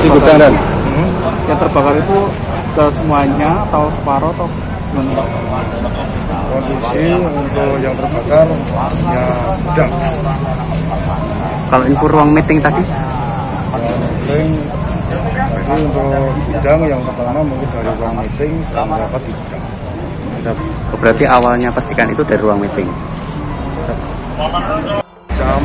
gudang. Yang terbakar itu semuanya atau separuh atau gimana? Kondisi untuk yang terbakar ya gudang. Kalau info ruang meeting tadi? Meeting tadi untuk gudang yang pertama mungkin dari ruang meeting dan dapat di gudang. Berarti awalnya percikan itu dari ruang meeting. Jam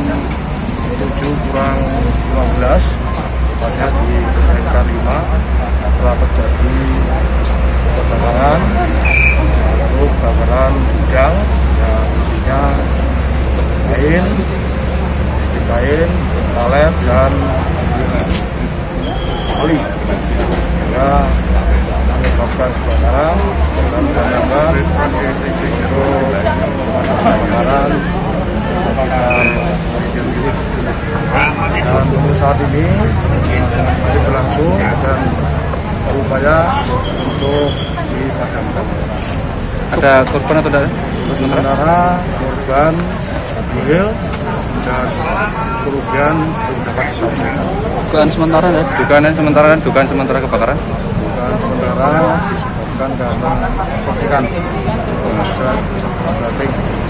7:15 tepatnya di RK 5 telah terjadi kebakaran, untuk kebakaran gudang yang isinya kain, palet dan oli, sehingga menyebabkan kebakaran dan menambah untuk kebakaran. Dan untuk saat ini masih berlangsung dan berupaya untuk dipadamkan. Ada korban atau tidak? Sementara korban nihil dan kerugian belum dapat dilaporkan. Dugaan sementara ya? Dugaan sementara kebakaran? Dugaan sementara disebabkan karena percikan listrik.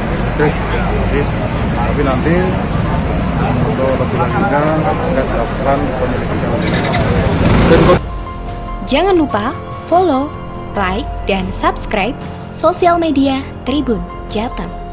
Tapi nanti untuk lebih lanjutnya akan dilakukan penyelidikan. Jangan lupa follow, like, dan subscribe sosial media Tribun Jateng.